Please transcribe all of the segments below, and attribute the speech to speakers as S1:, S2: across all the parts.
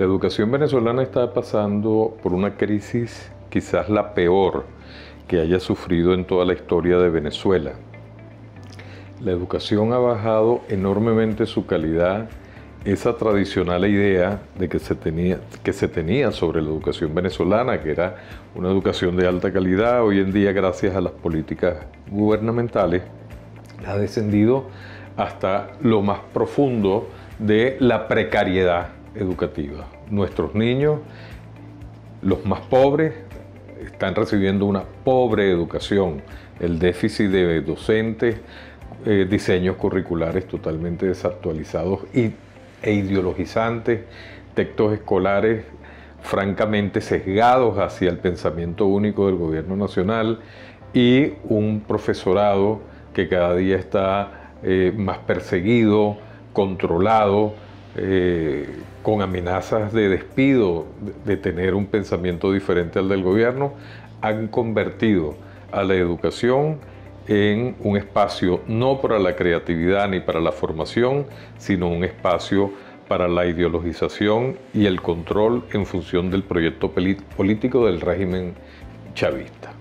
S1: educación venezolana está pasando por una crisis quizás la peor que haya sufrido en toda la historia de Venezuela. La educación ha bajado enormemente su calidad. Esa tradicional idea de que se tenía sobre la educación venezolana, que era una educación de alta calidad, hoy en día, gracias a las políticas gubernamentales, ha descendido hasta lo más profundo de la precariedad educativa. Nuestros niños, los más pobres, están recibiendo una pobre educación. El déficit de docentes, diseños curriculares totalmente desactualizados e ideologizantes, textos escolares francamente sesgados hacia el pensamiento único del gobierno nacional y un profesorado que cada día está más perseguido, controlado, con amenazas de despido, de tener un pensamiento diferente al del gobierno, han convertido a la educación en un espacio no para la creatividad ni para la formación, sino un espacio para la ideologización y el control en función del proyecto político del régimen chavista.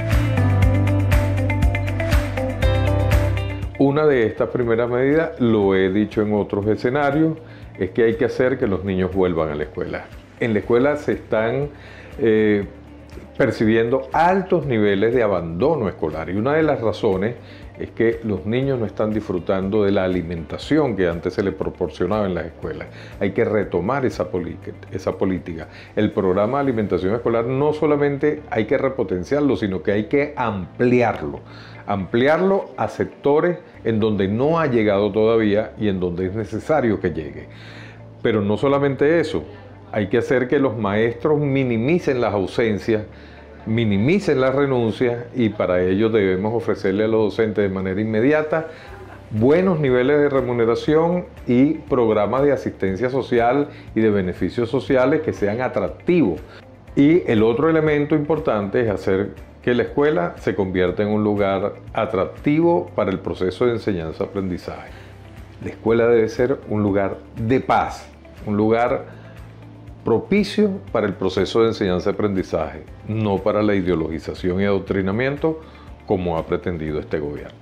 S1: Una de estas primeras medidas, lo he dicho en otros escenarios, es que hay que hacer que los niños vuelvan a la escuela. En la escuela se están percibiendo altos niveles de abandono escolar y una de las razones es que los niños no están disfrutando de la alimentación que antes se les proporcionaba en las escuelas. Hay que retomar esa política. El programa de alimentación escolar no solamente hay que repotenciarlo, sino que hay que ampliarlo a sectores en donde no ha llegado todavía y en donde es necesario que llegue. Pero no solamente eso, hay que hacer que los maestros minimicen las ausencias, minimicen las renuncias y para ello debemos ofrecerle a los docentes de manera inmediata buenos niveles de remuneración y programas de asistencia social y de beneficios sociales que sean atractivos. Y el otro elemento importante es hacer que la escuela se convierta en un lugar atractivo para el proceso de enseñanza-aprendizaje. La escuela debe ser un lugar de paz, un lugar propicio para el proceso de enseñanza-aprendizaje, no para la ideologización y adoctrinamiento como ha pretendido este gobierno.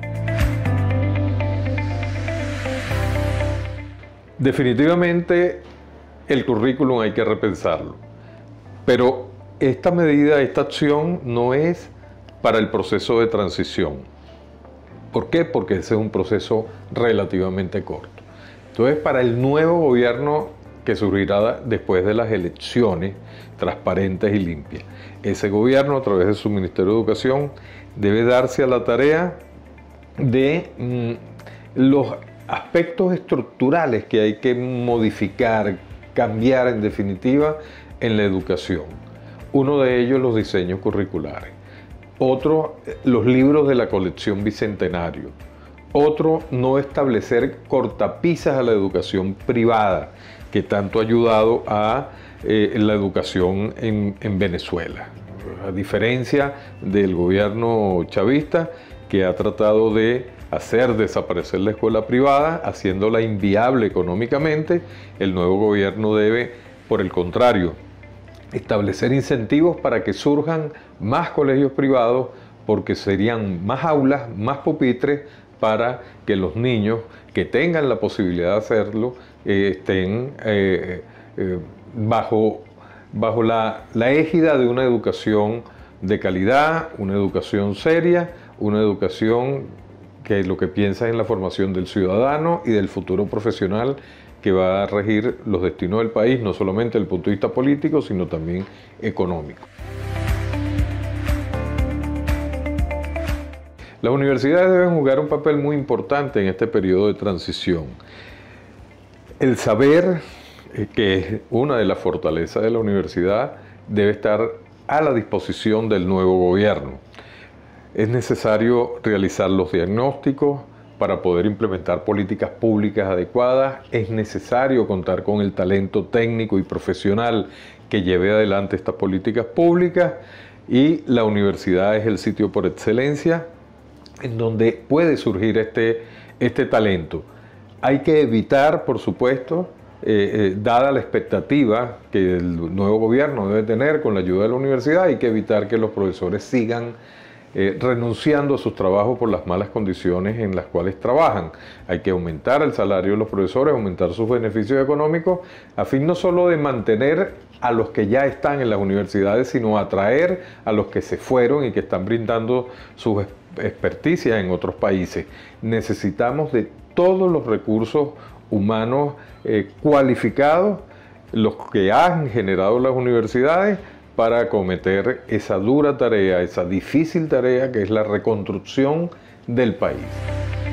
S1: Definitivamente el currículum hay que repensarlo, pero esta medida, esta acción no es para el proceso de transición. ¿Por qué? Porque ese es un proceso relativamente corto. Entonces, para el nuevo gobierno que surgirá después de las elecciones transparentes y limpias, ese gobierno, a través de su Ministerio de Educación, debe darse a la tarea de los aspectos estructurales que hay que modificar, cambiar en definitiva en la educación. Uno de ellos, los diseños curriculares. Otro, los libros de la colección Bicentenario. Otro, no establecer cortapisas a la educación privada, que tanto ha ayudado a la educación en Venezuela. A diferencia del gobierno chavista, que ha tratado de hacer desaparecer la escuela privada, haciéndola inviable económicamente, el nuevo gobierno debe, por el contrario, establecer incentivos para que surjan más colegios privados, porque serían más aulas, más pupitres, para que los niños que tengan la posibilidad de hacerlo estén bajo la égida de una educación de calidad, una educación seria, una educación que lo que piensa es en la formación del ciudadano y del futuro profesional que va a regir los destinos del país, no solamente desde el punto de vista político, sino también económico. Las universidades deben jugar un papel muy importante en este periodo de transición. El saber, que es una de las fortalezas de la universidad, debe estar a la disposición del nuevo gobierno. Es necesario realizar los diagnósticos para poder implementar políticas públicas adecuadas. Es necesario contar con el talento técnico y profesional que lleve adelante estas políticas públicas, y la universidad es el sitio por excelencia en donde puede surgir este talento. Hay que evitar, por supuesto, dada la expectativa que el nuevo gobierno debe tener con la ayuda de la universidad. Hay que evitar que los profesores sigan renunciando a sus trabajos por las malas condiciones en las cuales trabajan. Hay que aumentar el salario de los profesores, aumentar sus beneficios económicos, a fin no solo de mantener a los que ya están en las universidades, sino atraer a los que se fueron y que están brindando sus experticias en otros países. Necesitamos de todos los recursos humanos cualificados, los que han generado las universidades, para acometer esa dura tarea, esa difícil tarea que es la reconstrucción del país.